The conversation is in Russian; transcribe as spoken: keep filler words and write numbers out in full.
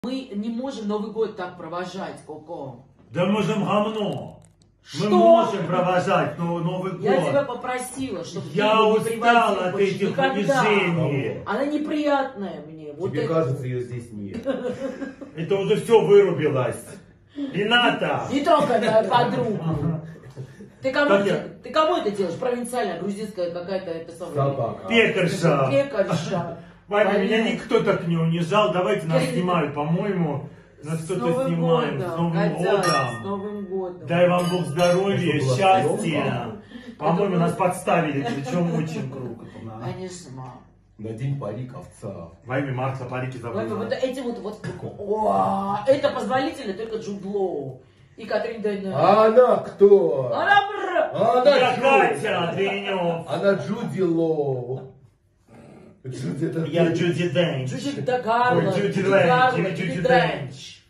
Мы не можем Новый год так провожать, Коко. Да можем говно. Что? Мы можем провожать но, Новый год. Я тебя попросила, чтобы я ты его не устал приводил от больше этих никогда. унижений. Она неприятная мне. Вот Тебе это... кажется, ее здесь нет. Это уже все вырубилось. Рената! Не трогай мою подругу. Ты кому, Как это, я? ты кому это делаешь? Провинциальная, грузинская какая-то это самая. Собака. Пекарша. Пекарша. Ваня, меня Полина. никто так не унижал. Давайте нас снимают, по-моему. Нас С кто-то Новым снимаем. годом, С Новым Катя, С годом. Новым годом. Дай вам Бог здоровья, Что, была счастья. съемка? По-моему, нас подставили, причем очень круто. Конечно, мам. Надень парик овца. Во имя Маркса парики Ладно, забыла. вот эти вот, вот, о, это позволительно только Джуд Лоу и Катрин Денeuve. А она кто? Она бр... А она Я Джу- Катя Денев. Она Джуди Лоу. Джуди это Я ты. Джуди Денч. Джуди Гарland, Ой, Джуди Джуди Лэнч, Гарland, или Джуди Джуди Денч.